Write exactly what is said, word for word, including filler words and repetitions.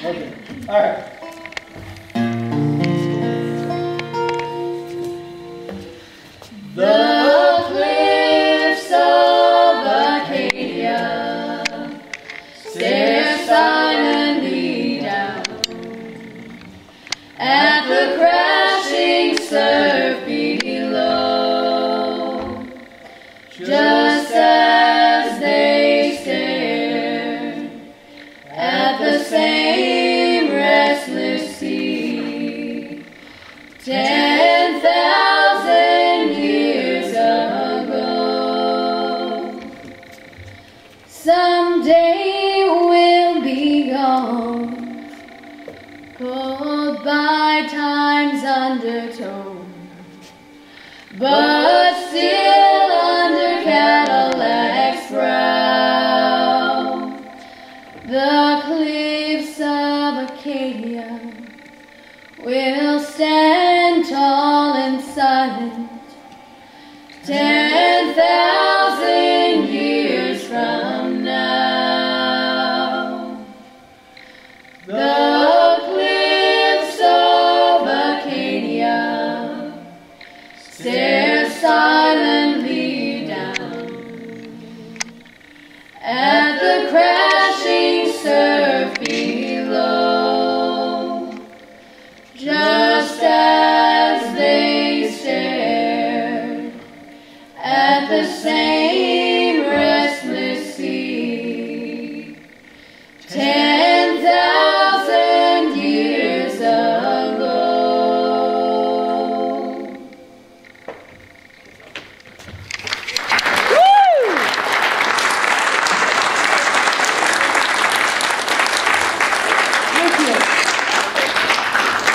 Okay. All right. The cliffs of Acadia stare silently down at the crashing surf below, just as they stare at the same restless sea. Ten thousand years ago. Someday we'll be gone, pulled by time's undertow, but still under Cadillac's brow. The cliffs of Acadia will stand tall and silent ten thousand years from now. The cliffs of Acadia stare silently down at the crashing surf below, just as they stared at the same